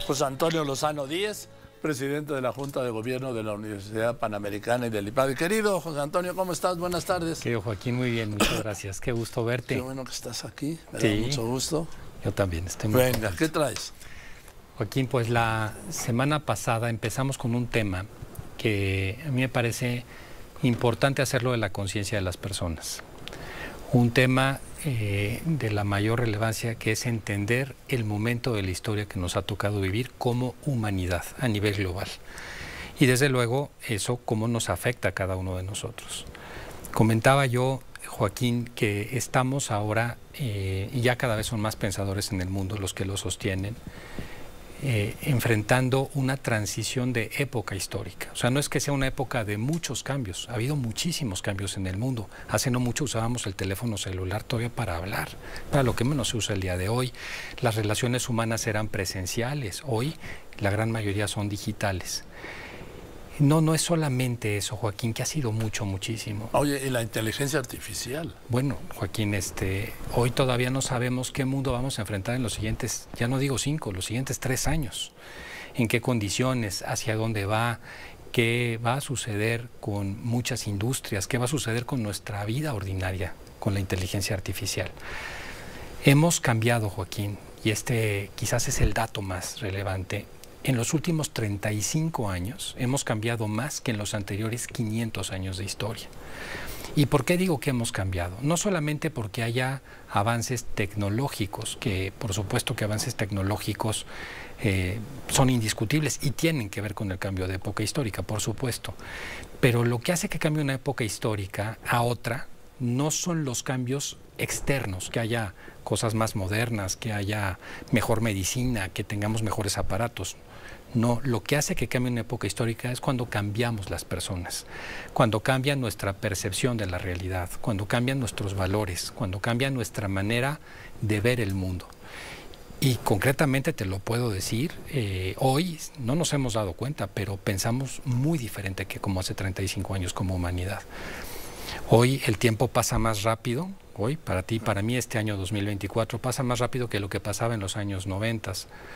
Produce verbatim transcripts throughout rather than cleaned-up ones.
José Antonio Lozano Díez, presidente de la Junta de Gobierno de la Universidad Panamericana y del IPADE. Querido José Antonio, ¿cómo estás? Buenas tardes. Querido Joaquín, muy bien, muchas gracias. Qué gusto verte. Qué bueno que estás aquí, me sí, da mucho gusto. Yo también estoy muy Venga, contento. ¿qué traes? Joaquín, pues la semana pasada empezamos con un tema que a mí me parece importante hacerlo de la conciencia de las personas. Un tema eh, de la mayor relevancia, que es entender el momento de la historia que nos ha tocado vivir como humanidad a nivel global. Y desde luego eso cómo nos afecta a cada uno de nosotros. Comentaba yo, Joaquín, que estamos ahora, eh, y ya cada vez son más pensadores en el mundo los que lo sostienen, Eh, enfrentando una transición de época histórica. O sea, no es que sea una época de muchos cambios, ha habido muchísimos cambios en el mundo. Hace no mucho usábamos el teléfono celular todavía para hablar, para lo que menos se usa el día de hoy. Las relaciones humanas eran presenciales, hoy la gran mayoría son digitales. No, no es solamente eso, Joaquín, que ha sido mucho, muchísimo. Oye, ¿y la inteligencia artificial? Bueno, Joaquín, este, hoy todavía no sabemos qué mundo vamos a enfrentar en los siguientes, ya no digo cinco, los siguientes tres años. En qué condiciones, hacia dónde va, qué va a suceder con muchas industrias, qué va a suceder con nuestra vida ordinaria, con la inteligencia artificial. Hemos cambiado, Joaquín, y este quizás es el dato más relevante. En los últimos treinta y cinco años hemos cambiado más que en los anteriores quinientos años de historia. ¿Y por qué digo que hemos cambiado? No solamente porque haya avances tecnológicos, que por supuesto que avances tecnológicos eh, son indiscutibles y tienen que ver con el cambio de época histórica, por supuesto. Pero lo que hace que cambie una época histórica a otra no son los cambios externos, que haya cosas más modernas, que haya mejor medicina, que tengamos mejores aparatos. No, lo que hace que cambie una época histórica es cuando cambiamos las personas, cuando cambia nuestra percepción de la realidad, cuando cambian nuestros valores, cuando cambia nuestra manera de ver el mundo. Y concretamente te lo puedo decir, eh, hoy no nos hemos dado cuenta, pero pensamos muy diferente que como hace treinta y cinco años como humanidad. Hoy el tiempo pasa más rápido, hoy para ti, para mí este año dos mil veinticuatro pasa más rápido que lo que pasaba en los años noventa.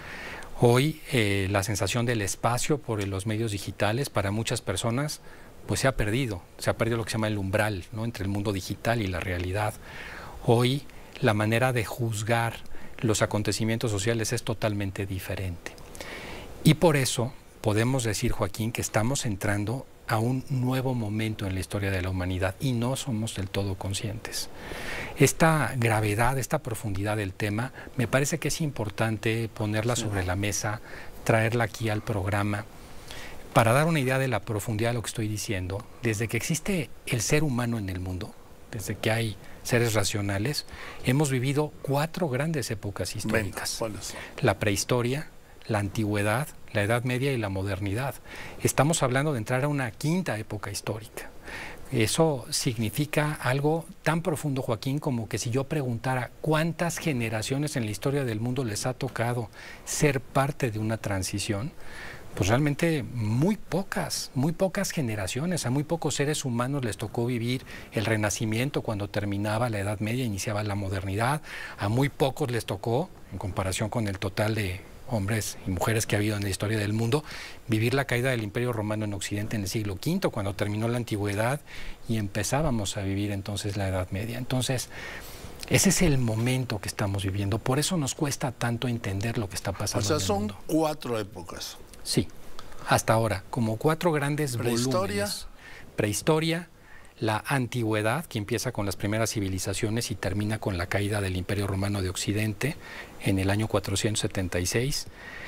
Hoy eh, la sensación del espacio por los medios digitales para muchas personas pues se ha perdido, se ha perdido lo que se llama el umbral, ¿no?, entre el mundo digital y la realidad. Hoy la manera de juzgar los acontecimientos sociales es totalmente diferente. Y por eso podemos decir, Joaquín, que estamos entrando a un nuevo momento en la historia de la humanidad y no somos del todo conscientes. Esta gravedad, esta profundidad del tema, me parece que es importante ponerla sí. sobre la mesa, traerla aquí al programa, para dar una idea de la profundidad de lo que estoy diciendo. Desde que existe el ser humano en el mundo, desde que hay seres racionales, hemos vivido cuatro grandes épocas históricas. Venga, la prehistoria, la antigüedad, la Edad Media y la modernidad. Estamos hablando de entrar a una quinta época histórica. Eso significa algo tan profundo, Joaquín, como que si yo preguntara cuántas generaciones en la historia del mundo les ha tocado ser parte de una transición, pues realmente muy pocas, muy pocas generaciones. A muy pocos seres humanos les tocó vivir el Renacimiento cuando terminaba la Edad Media, iniciaba la modernidad. A muy pocos les tocó, en comparación con el total de hombres y mujeres que ha habido en la historia del mundo, vivir la caída del Imperio Romano en Occidente en el siglo quinto, cuando terminó la Antigüedad y empezábamos a vivir entonces la Edad Media. Entonces, ese es el momento que estamos viviendo. Por eso nos cuesta tanto entender lo que está pasando en el mundo. O sea, son cuatro épocas. Sí, hasta ahora, como cuatro grandes Prehistoria. volúmenes. Prehistoria, la antigüedad, que empieza con las primeras civilizaciones y termina con la caída del Imperio Romano de Occidente en el año cuatrocientos setenta y seis,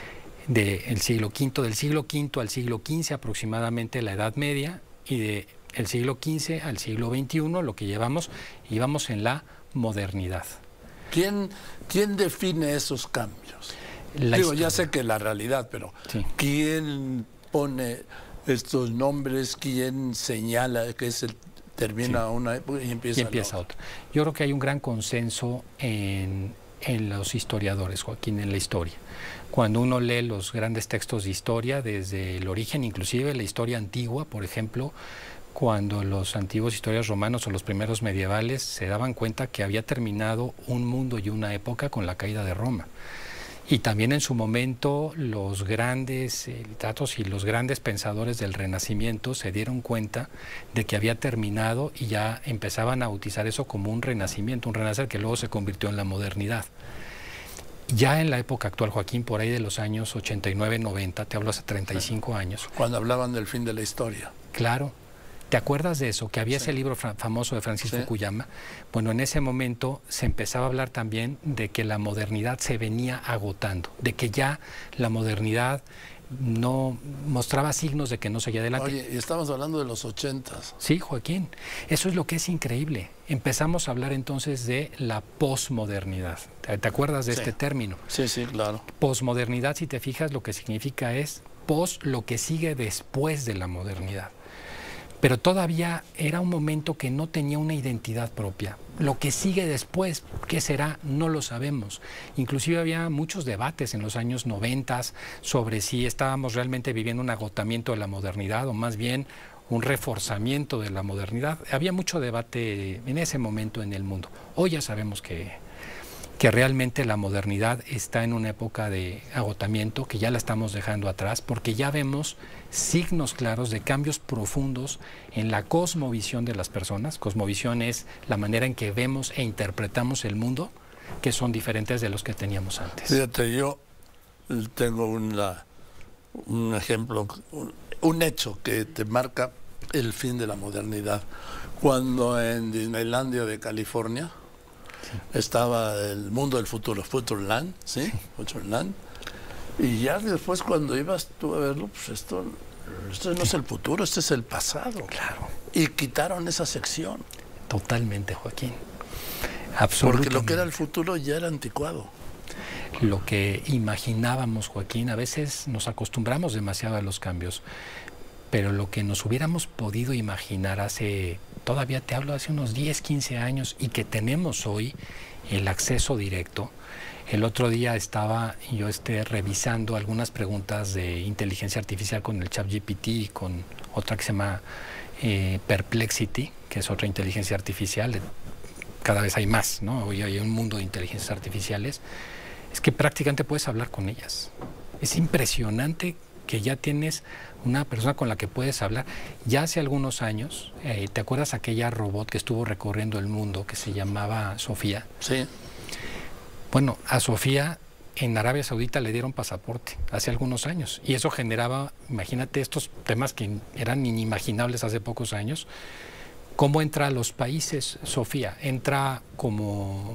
del siglo quinto, del siglo quinto al siglo quince aproximadamente la Edad Media, y del siglo quince al siglo veintiuno, lo que llevamos, íbamos en la modernidad. ¿Quién, quién define esos cambios? La Digo, historia. ya sé que la realidad, pero Sí. ¿quién pone estos nombres? ¿Quién señala que es el, termina Sí. una época y empieza, y empieza la otra? Yo creo que hay un gran consenso en, en los historiadores, Joaquín, en la historia. Cuando uno lee los grandes textos de historia, desde el origen, inclusive la historia antigua, por ejemplo, cuando los antiguos historiadores romanos o los primeros medievales se daban cuenta que había terminado un mundo y una época con la caída de Roma. Y también en su momento los grandes eh, literatos y los grandes pensadores del Renacimiento se dieron cuenta de que había terminado y ya empezaban a bautizar eso como un renacimiento, un renacer que luego se convirtió en la modernidad. Ya en la época actual, Joaquín, por ahí de los años ochenta y nueve, noventa, te hablo hace treinta y cinco años. Cuando hablaban del fin de la historia. Claro. ¿Te acuerdas de eso? Que había sí. ese libro famoso de Francis sí. Fukuyama. Bueno, en ese momento se empezaba a hablar también de que la modernidad se venía agotando, de que ya la modernidad no mostraba signos de que no seguía adelante. Oye, y estamos hablando de los ochentas. Sí, Joaquín. Eso es lo que es increíble. Empezamos a hablar entonces de la posmodernidad. ¿Te acuerdas de sí. este término? Sí, sí, claro. Posmodernidad, si te fijas, lo que significa es pos, lo que sigue después de la modernidad. Pero todavía era un momento que no tenía una identidad propia. Lo que sigue después, ¿qué será? No lo sabemos. Inclusive había muchos debates en los años noventas sobre si estábamos realmente viviendo un agotamiento de la modernidad o más bien un reforzamiento de la modernidad. Había mucho debate en ese momento en el mundo. Hoy ya sabemos que, que realmente la modernidad está en una época de agotamiento, que ya la estamos dejando atrás, porque ya vemos signos claros de cambios profundos en la cosmovisión de las personas. Cosmovisión es la manera en que vemos e interpretamos el mundo, que son diferentes de los que teníamos antes. Fíjate, yo tengo una, un ejemplo, un, un hecho que te marca el fin de la modernidad. Cuando en Disneylandia de California sí. estaba el mundo del futuro, Futureland, ¿sí? sí. Futureland. Y ya después cuando ibas tú a verlo, pues esto, esto no es el futuro, este es el pasado. Claro. Y quitaron esa sección. Totalmente, Joaquín. Absolutamente. Porque lo que era el futuro ya era anticuado. Lo que imaginábamos, Joaquín, a veces nos acostumbramos demasiado a los cambios, pero lo que nos hubiéramos podido imaginar hace, todavía te hablo, hace unos diez, quince años, y que tenemos hoy, el acceso directo. El otro día estaba yo este, revisando algunas preguntas de inteligencia artificial con el ChatGPT y con otra que se llama eh, Perplexity, que es otra inteligencia artificial. Cada vez hay más, ¿no? Hoy hay un mundo de inteligencias artificiales. Es que prácticamente puedes hablar con ellas. Es impresionante que ya tienes una persona con la que puedes hablar. Ya hace algunos años, eh, ¿te acuerdas aquella robot que estuvo recorriendo el mundo que se llamaba Sofía? Sí. Bueno, a Sofía en Arabia Saudita le dieron pasaporte hace algunos años y eso generaba, imagínate, estos temas que eran inimaginables hace pocos años. ¿Cómo entra a los países Sofía? ¿Entra como,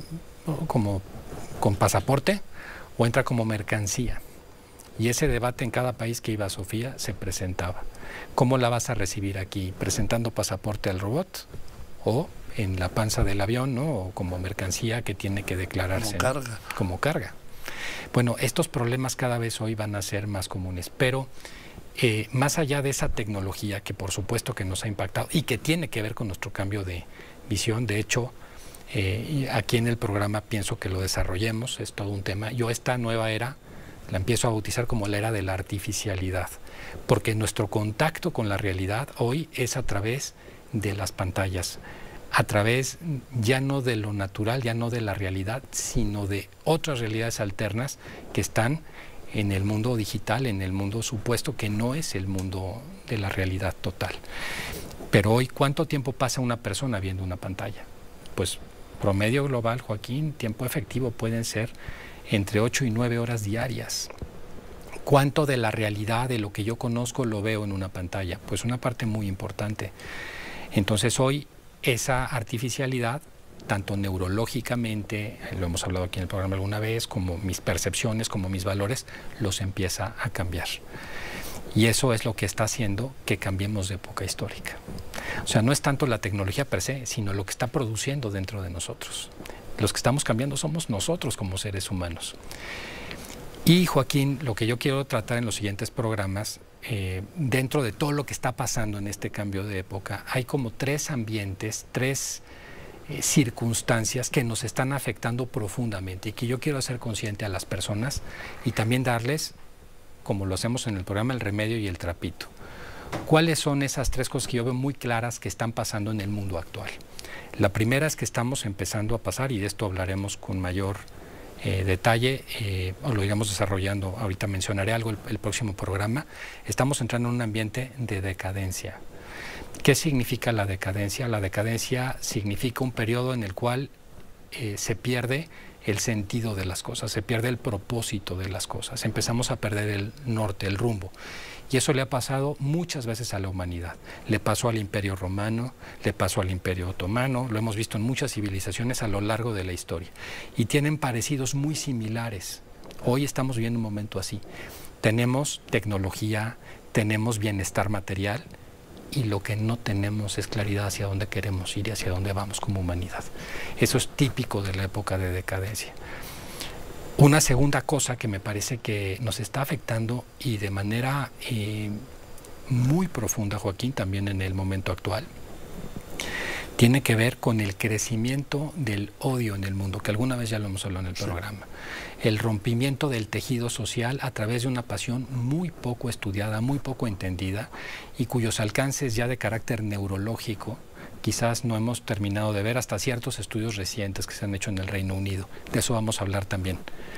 como con pasaporte o entra como mercancía? Y ese debate en cada país que iba a Sofía se presentaba. ¿Cómo la vas a recibir aquí? ¿Presentando pasaporte al robot o en la panza del avión, ¿no? O como mercancía que tiene que declararse, como carga. ¿no? Como carga. Bueno, estos problemas cada vez hoy van a ser más comunes, pero eh, más allá de esa tecnología que por supuesto que nos ha impactado y que tiene que ver con nuestro cambio de visión, de hecho, eh, aquí en el programa pienso que lo desarrollemos, es todo un tema. Yo esta nueva era la empiezo a bautizar como la era de la artificialidad, porque nuestro contacto con la realidad hoy es a través de las pantallas, a través ya no de lo natural, ya no de la realidad, sino de otras realidades alternas que están en el mundo digital, en el mundo supuesto, que no es el mundo de la realidad total. Pero hoy, ¿cuánto tiempo pasa una persona viendo una pantalla? Pues promedio global, Joaquín, tiempo efectivo pueden ser entre ocho y nueve horas diarias. ¿Cuánto de la realidad, de lo que yo conozco, lo veo en una pantalla? Pues una parte muy importante. Entonces hoy esa artificialidad, tanto neurológicamente, lo hemos hablado aquí en el programa alguna vez, como mis percepciones, como mis valores, los empieza a cambiar. Y eso es lo que está haciendo que cambiemos de época histórica. O sea, no es tanto la tecnología per se, sino lo que está produciendo dentro de nosotros. Los que estamos cambiando somos nosotros como seres humanos. Y Joaquín, lo que yo quiero tratar en los siguientes programas, eh, dentro de todo lo que está pasando en este cambio de época, hay como tres ambientes, tres eh, circunstancias que nos están afectando profundamente y que yo quiero hacer consciente a las personas y también darles, como lo hacemos en el programa, el remedio y el trapito. ¿Cuáles son esas tres cosas que yo veo muy claras que están pasando en el mundo actual? La primera es que estamos empezando a pasar, y de esto hablaremos con mayor eh, detalle, eh, o lo iremos desarrollando, ahorita mencionaré algo el, el próximo programa. Estamos entrando en un ambiente de decadencia. ¿Qué significa la decadencia? La decadencia significa un periodo en el cual eh, se pierde el sentido de las cosas, se pierde el propósito de las cosas, empezamos a perder el norte, el rumbo. Y eso le ha pasado muchas veces a la humanidad. Le pasó al Imperio Romano, le pasó al Imperio Otomano, lo hemos visto en muchas civilizaciones a lo largo de la historia. Y tienen parecidos muy similares. Hoy estamos viviendo un momento así. Tenemos tecnología, tenemos bienestar material, y lo que no tenemos es claridad hacia dónde queremos ir y hacia dónde vamos como humanidad. Eso es típico de la época de decadencia. Una segunda cosa que me parece que nos está afectando y de manera eh, muy profunda, Joaquín, también en el momento actual, tiene que ver con el crecimiento del odio en el mundo, que alguna vez ya lo hemos hablado en el sí. programa. El rompimiento del tejido social a través de una pasión muy poco estudiada, muy poco entendida y cuyos alcances ya de carácter neurológico quizás no hemos terminado de ver hasta ciertos estudios recientes que se han hecho en el Reino Unido. De eso vamos a hablar también.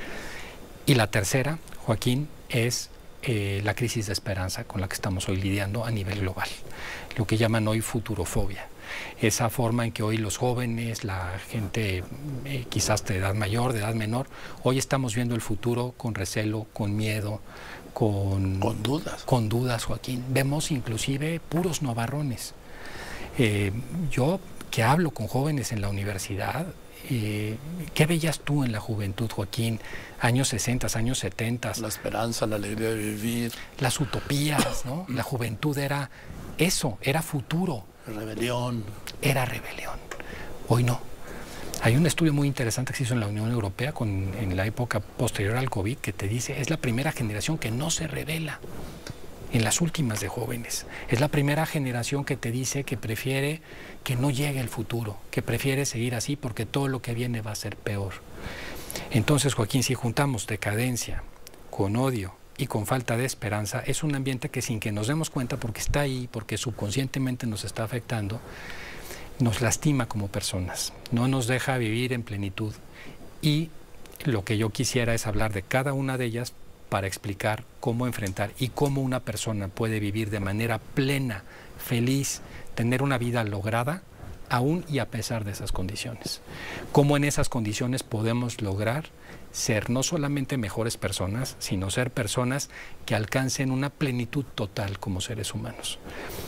Y la tercera, Joaquín, es eh, la crisis de esperanza con la que estamos hoy lidiando a nivel global, lo que llaman hoy futurofobia. Esa forma en que hoy los jóvenes, la gente eh, quizás de edad mayor, de edad menor, hoy estamos viendo el futuro con recelo, con miedo, con, con dudas. Con dudas, Joaquín. Vemos inclusive puros novarrones. Eh, yo que hablo con jóvenes en la universidad, eh, ¿qué veías tú en la juventud, Joaquín? Años sesenta, años setenta. La esperanza, la alegría de vivir. Las utopías, ¿no? La juventud era eso, era futuro. Rebelión. Era rebelión. Hoy no. Hay un estudio muy interesante que se hizo en la Unión Europea con, en la época posterior al COVID que te dice es la primera generación que no se rebela en las últimas de jóvenes. Es la primera generación que te dice que prefiere que no llegue el futuro, que prefiere seguir así porque todo lo que viene va a ser peor. Entonces, Joaquín, si juntamos decadencia con odio y con falta de esperanza, es un ambiente que sin que nos demos cuenta, porque está ahí, porque subconscientemente nos está afectando, nos lastima como personas, no nos deja vivir en plenitud. Y lo que yo quisiera es hablar de cada una de ellas para explicar cómo enfrentar y cómo una persona puede vivir de manera plena, feliz, tener una vida lograda, aún y a pesar de esas condiciones. Cómo en esas condiciones podemos lograr ser no solamente mejores personas, sino ser personas que alcancen una plenitud total como seres humanos.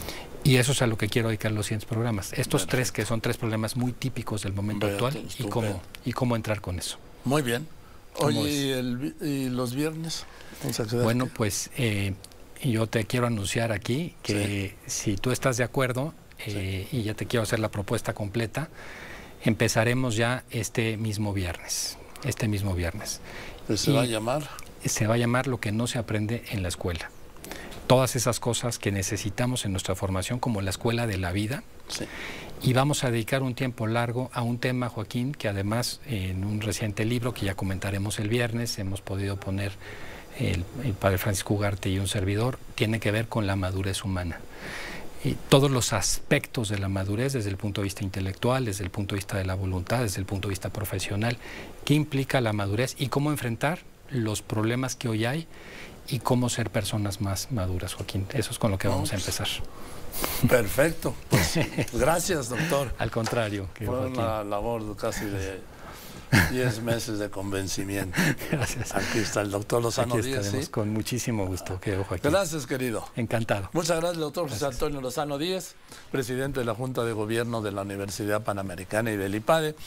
Y eso es a lo que quiero dedicar los siguientes programas. Estos Perfecto. tres que son tres problemas muy típicos del momento Vea, actual y cómo, y cómo entrar con eso. Muy bien. Oye, ¿y, el, ¿y los viernes? Bueno, pues eh, yo te quiero anunciar aquí que sí. si tú estás de acuerdo, eh, sí. y ya te quiero hacer la propuesta completa, empezaremos ya este mismo viernes. Este mismo viernes. ¿Pues se y va a llamar? Se va a llamar Lo que no se aprende en la escuela. Todas esas cosas que necesitamos en nuestra formación como la escuela de la vida. Sí. Y vamos a dedicar un tiempo largo a un tema, Joaquín, que además en un reciente libro que ya comentaremos el viernes, hemos podido poner el, el padre Francisco Ugarte y un servidor, tiene que ver con la madurez humana. Y todos los aspectos de la madurez desde el punto de vista intelectual, desde el punto de vista de la voluntad, desde el punto de vista profesional, qué implica la madurez y cómo enfrentar los problemas que hoy hay y cómo ser personas más maduras, Joaquín. Eso es con lo que vamos a empezar. Perfecto. Pues, gracias, doctor. Al contrario. Fue Joaquín. Una labor casi de diez meses de convencimiento. Gracias. Aquí está el doctor Lozano Aquí Díez. ¿Sí? Con muchísimo gusto, querido Joaquín. Gracias, querido. Encantado. Muchas gracias, doctor José Antonio Lozano Díez, presidente de la Junta de Gobierno de la Universidad Panamericana y del IPADE.